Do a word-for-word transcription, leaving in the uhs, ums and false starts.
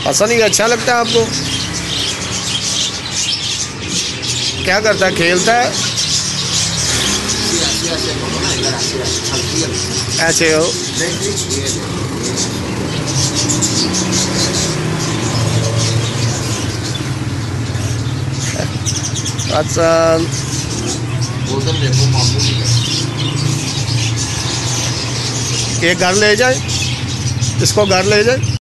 पसंद ही अच्छा लगता है आपको? क्या करता है, खेलता है? ऐसे हो अच्छा, ये घर ले जाए, इसको घर ले जाए।